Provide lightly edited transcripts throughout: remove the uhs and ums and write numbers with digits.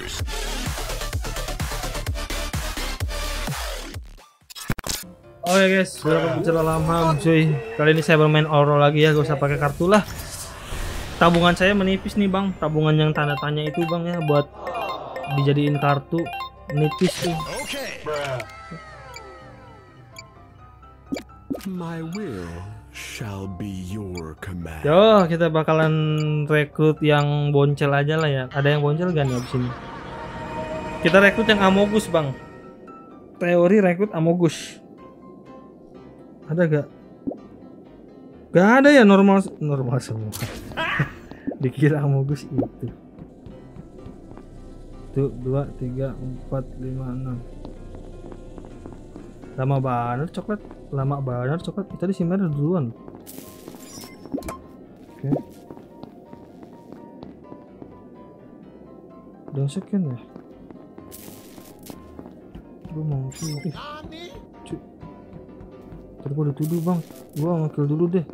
Oke guys, sudah berbicara lama cuy. Kali ini saya bermain oro lagi ya, gak usah pakai kartu lah. Tabungan saya menipis nih bang, tabungan yang tanda tanya itu bang ya, buat dijadiin kartu menipis tuh. My will shall be your command. Yo, kita bakalan rekrut yang boncel aja lah ya. Ada yang boncel gak nih abis ini? Kita rekrut yang Amogus bang. Teori rekrut Amogus. Ada gak? Gak ada ya, normal semua. Dikira Amogus itu. Tuh 2, 3, 4, 5, 6. Lama banget coklat. Lama banget coklat. Tadi si merah duluan. Oke. Udah sekian ya. Gue mau cuy. Tadi gue udah tuduh bang. Gue nge-kill dulu deh.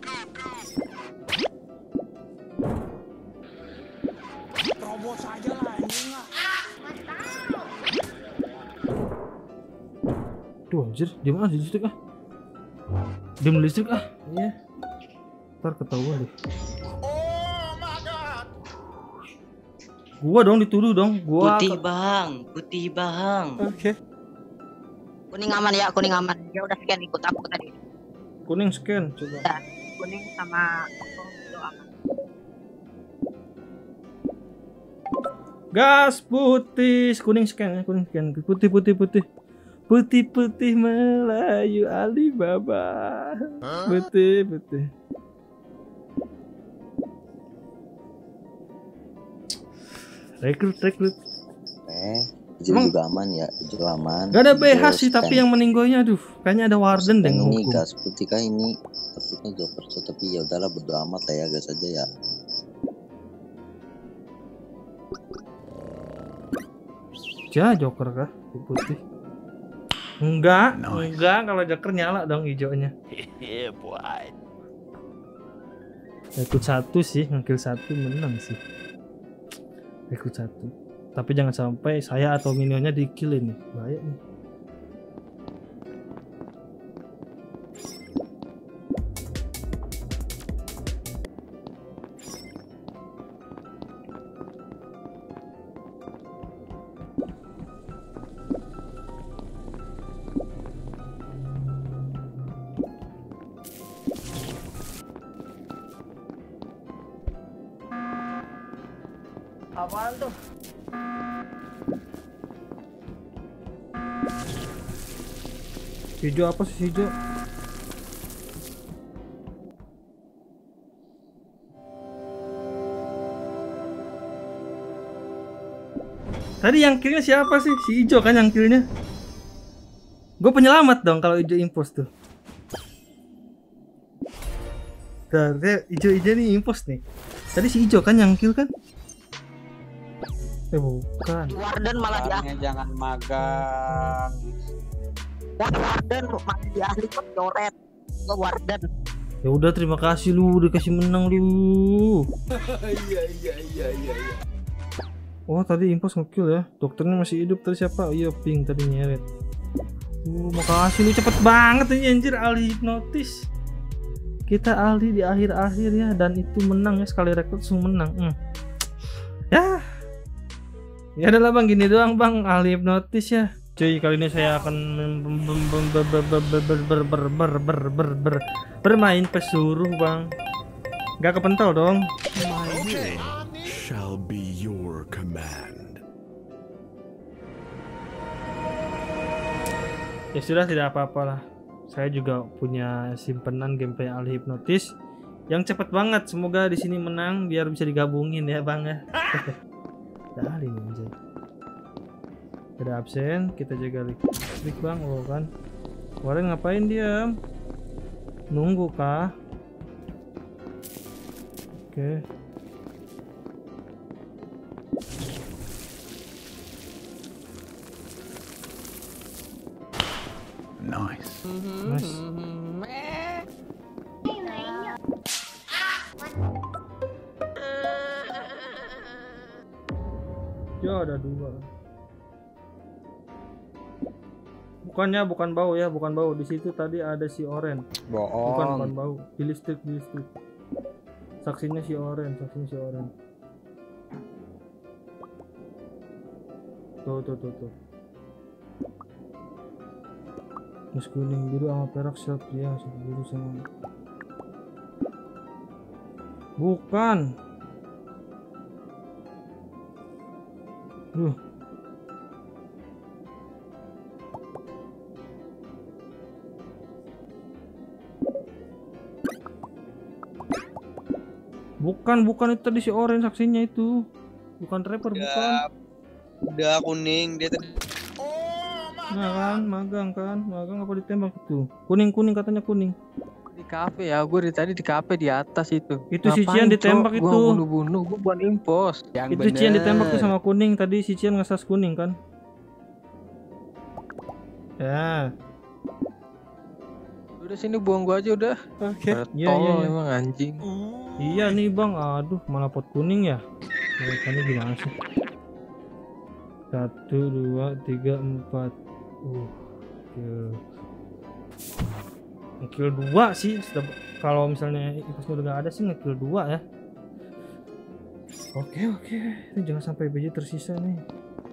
Terobos aja lah anjing lah. Tuh anjir, di mana di listrik ah? Diam listrik ah. Iya. Ntar ketahuan deh. Oh my god. Gua dong dituduh dong. Gua Putih bang. Oke. Kuning aman ya, kuning aman. Ya udah sekian ikut aku tadi. Kuning scan coba. Ya, kuning sama itu aman. Gas putih, kuning scan ya, kuning scan. Putih Melayu Alibaba. Putih. Rekrut. Hijau juga aman ya, hijau aman. Gak ada BH Hijau sih, tapi scan. yang meninggoynya aduh, kayaknya ada warden deh Scan ini ngukum. gas putih kah ini? Takutnya joker so, tapi ya udahlah bodo amat lah ya, gas aja ya. Ja, joker kah? Putih. Enggak, kalau joker nyala dong hijaunya. Rekrut 1 sih, ngekill 1 menang sih. Rekrut 1. Tapi jangan sampai saya atau minionnya di-kill ini. Bahaya nih. Apaan tuh? Hijau apa sih hijau? Tadi yang killnya siapa sih? Si hijau kan yang killnya. Gue penyelamat dong kalau hijau impos tuh. Tadi hijau nih impos nih. Tadi si hijau kan yang kill kan? Bukan. Warden malah dia. Jangan magang. Warden malah dia ahli kok coret. Lo warden. Ya udah terima kasih lu udah kasih menang lu. Iya. Oh tadi impos ngekill ya. Dokternya masih hidup tadi siapa? Oh, iya pink tadi nyeret. Makasih lu cepet banget ini anjir, ahli hipnotis. Kita ahli di akhir-akhir ya, dan itu menang ya, sekali rekrut langsung menang. Ya adalah bang, gini doang bang, ahli hipnotis ya. Cuy, kali ini saya akan bermain pesuruh bang. Gak kepental dong. My will shall be your command. Ya sudah, tidak apa-apalah. Saya juga punya simpenan gameplay ahli hipnotis yang cepet banget. Semoga di sini menang biar bisa digabungin ya bang ya. Ada ahli nih anjay. Ada absen, kita jaga listrik bang. Oh kan, kemarin ngapain dia? Nunggu kah? Oke. Nice. Nice. Ya ada 2. Bukannya bukan bau ya, bukan bau. Di situ tadi ada si Oren. Bukan bau. Di listrik. Saksinya si Oren. Tuh. Mas kuning, biru sama perak siap ya, biru sama. Bukan. Bukan itu tadi si Oren saksinya itu. Bukan Trevor, bukan. Udah kuning dia tadi. Nah kan, magang apa ditembak itu? Kuning katanya kuning. Di kafe ya, gue dari tadi di kafe di atas itu. Itu si Cian ditembak itu. Gue bunuh, gue bukan impos. Itu Cian ditembak tuh sama kuning tadi, si Cian ngesas kuning kan? Ya. Udah sini buang gua aja udah. Oke. Iya. Emang anjing. Iya nih bang, aduh malah pot kuning ya. Ini gimana sih? 1, 2, 3, 4. Ngekill 2 sih. Kalau misalnya impulsnya udah gak ada sih ngekill 2 ya. Oke. Ini jangan sampai BJ tersisa nih.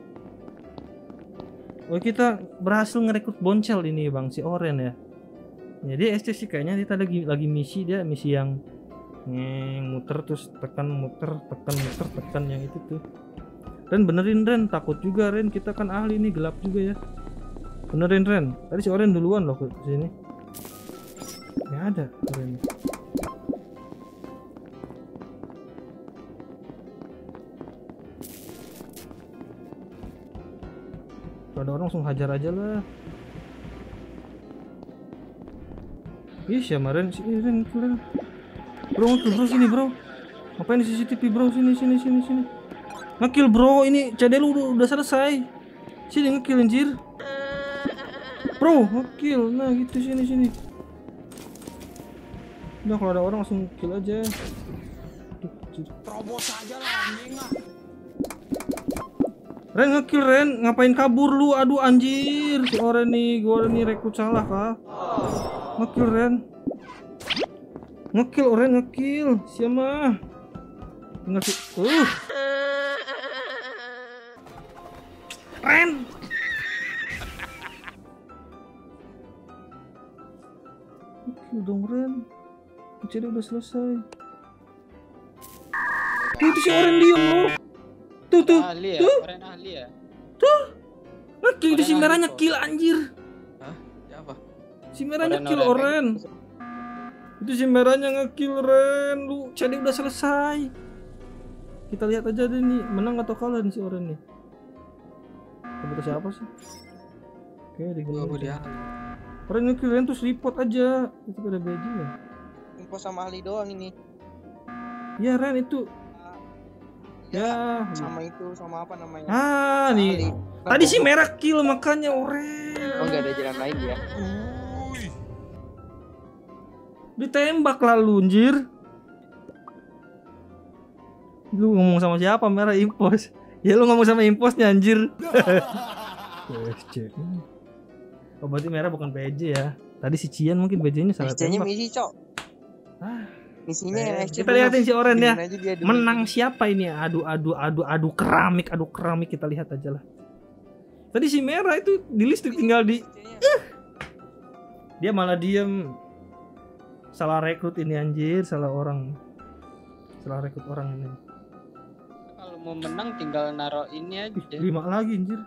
Oh kita berhasil ngerekrut Boncel ini bang, si Oren ya. Jadi SC sih kayaknya kita lagi misi yang muter terus tekan yang itu tuh. Ren benerin Ren, takut juga Ren, kita kan ahli nih, gelap juga ya. Benerin Ren, tadi si Oren duluan loh ke sini. Nggak ada Oren. Kalau ada orang langsung hajar aja lah. Ih siapa Ren? Ren. Bro sini bro. Ngapain di CCTV bro? Sini. Ngekill bro, ini CD lu udah selesai. Sini ngekill anjir. Bro, ngekill. Nah gitu sini. Udah kalau ada orang langsung kill aja. Terobos aja lah anjing ah. Ren ngekill Ren, ngapain kabur lu? Aduh anjir, si Oren nih, gua nih rekrut salah kah? Ngekill Ren. Ngekill Oren, ngekill. Siapa? Ngekill. Ren. Ngekill dong Ren. Jadi udah selesai. Itu si Oren diem loh. Tuh. Ahli ya? Tuh. Oren ahli ya? Tuh. Ngekill itu si merah ngekill anjir. Hah? Siapa? Si merah ngekill Oren. Itu si merahnya ngekill Ren. Lu jadi udah selesai. Kita lihat aja deh nih, menang atau kalah nih si Oren nih. Kita siapa sih? Oke, Gue dia. Oren ngekill Ren terus report aja. Itu pada BJ ya. Info sama ahli doang ini. Ya Ren itu. Ya. Sama apa namanya? Nih. Tadi si merah kill makanya Oren. Oh nggak ada jalan lain ya? Ditembak lalu anjir. Lu ngomong sama siapa? Merah impos. Ya lu ngomong sama imposnya anjir. Oh berarti merah bukan PJ ya. Tadi si Cian mungkin PJ-nya salah SC-nya tembak. misi cok. Misinya SC. Kita lihatin si Oren ya. Menang sih. siapa ini? Adu keramik kita lihat aja lah. Tadi si merah itu di listrik tinggal di dia malah diem. Salah rekrut ini anjir, salah rekrut orang ini. Kalau mau menang tinggal naro ini aja. 5 lagi anjir.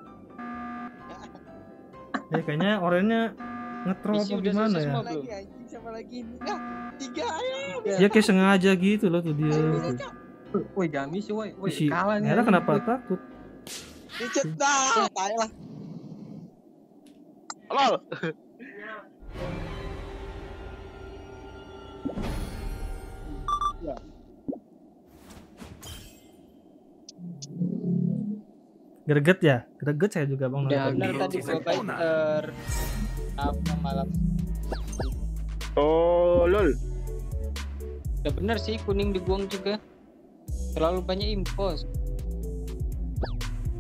Ya kayaknya Orennya ngetrol apa gimana ya? Siapa lagi ini? 3 ayo. Ya kayak sengaja gitu loh tuh dia. Woi jangan misi woi. Si Kalah nih. merah kenapa takut? Dicet dah, tai lah. Lol. Greget ya? Greget saya juga bang. Ya benar tadi gua fighter. Apa malam? Oh lol. Ya benar sih kuning dibuang juga. Terlalu banyak impos.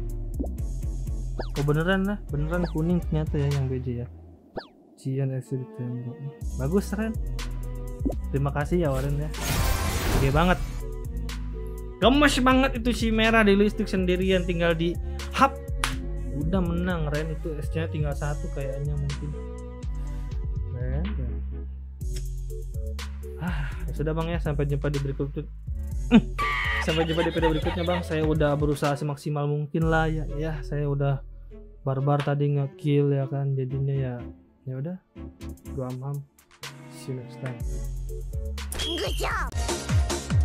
Oh beneran lah, beneran kuning ternyata ya yang BJ ya. Cian Exit bagus Ren. Terima kasih ya Warren ya. Oke banget. Gemes banget itu si merah di listrik sendirian tinggal di hub. Udah menang Ren, itu S-nya tinggal 1 kayaknya mungkin. Ren. Ya sudah Bang ya, sampai jumpa di berikutnya. Sampai jumpa di video berikutnya Bang. Saya udah berusaha semaksimal mungkin lah ya. Ya, saya udah barbar tadi nge-kill ya kan. Jadinya ya udah. Gua am. See you next time. Good job.